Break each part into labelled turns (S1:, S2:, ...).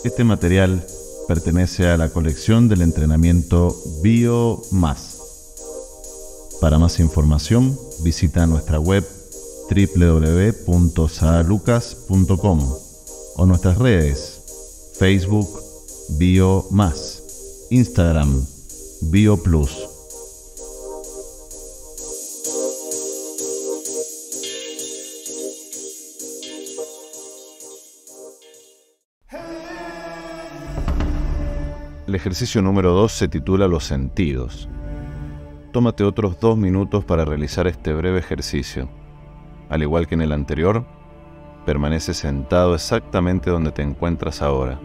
S1: Este material pertenece a la colección del entrenamiento Bio Más. Para más información, visita nuestra web www.saalucas.com o nuestras redes Facebook Bio Más, Instagram Bio Plus. El ejercicio número 2 se titula Los sentidos. Tómate otros 2 minutos para realizar este breve ejercicio. Al igual que en el anterior, permanece sentado exactamente donde te encuentras ahora.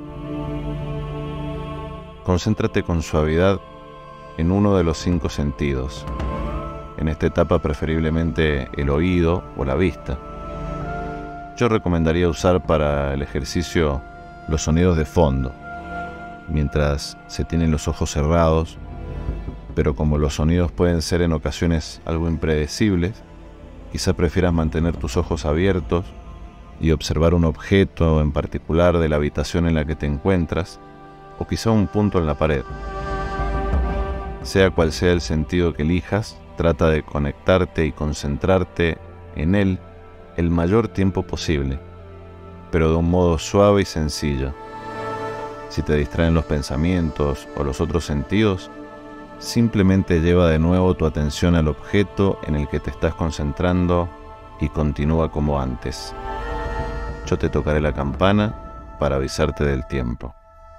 S1: Concéntrate con suavidad en uno de los 5 sentidos. En esta etapa preferiblemente el oído o la vista. Yo recomendaría usar para el ejercicio los sonidos de fondo, mientras se tienen los ojos cerrados, pero como los sonidos pueden ser en ocasiones algo impredecibles, quizá prefieras mantener tus ojos abiertos y observar un objeto en particular de la habitación en la que te encuentras, o quizá un punto en la pared. Sea cual sea el sentido que elijas, trata de conectarte y concentrarte en él el mayor tiempo posible, pero de un modo suave y sencillo. Si te distraen los pensamientos o los otros sentidos, simplemente lleva de nuevo tu atención al objeto en el que te estás concentrando y continúa como antes. Yo te tocaré la campana para avisarte del tiempo.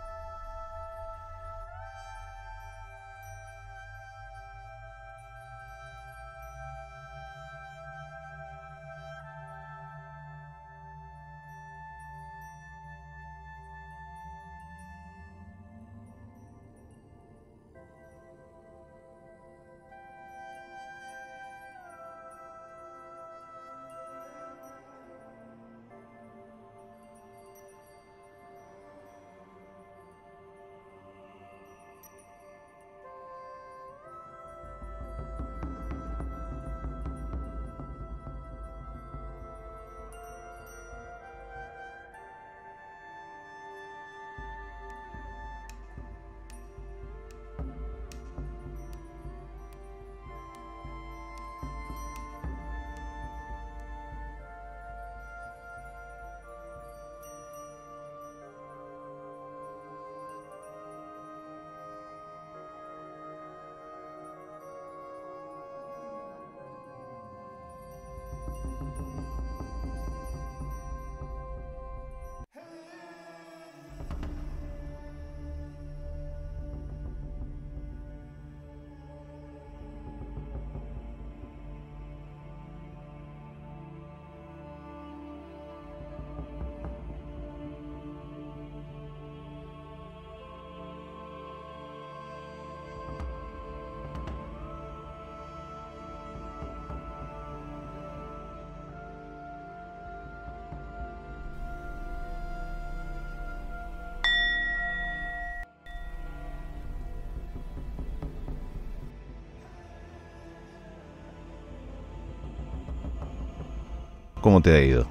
S1: ¿Cómo te ha ido?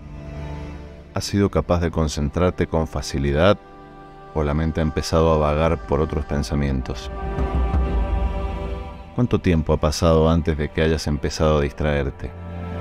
S1: ¿Has sido capaz de concentrarte con facilidad o la mente ha empezado a vagar por otros pensamientos? ¿Cuánto tiempo ha pasado antes de que hayas empezado a distraerte?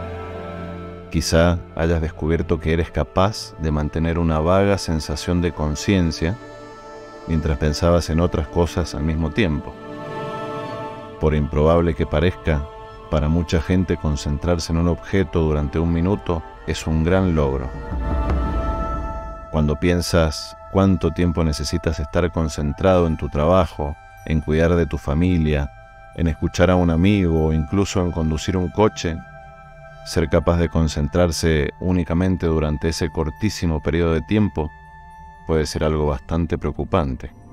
S1: Quizá hayas descubierto que eres capaz de mantener una vaga sensación de conciencia mientras pensabas en otras cosas al mismo tiempo. Por improbable que parezca, para mucha gente concentrarse en un objeto durante 1 minuto es un gran logro. Cuando piensas cuánto tiempo necesitas estar concentrado en tu trabajo, en cuidar de tu familia, en escuchar a un amigo o incluso en conducir un coche, ser capaz de concentrarse únicamente durante ese cortísimo periodo de tiempo puede ser algo bastante preocupante.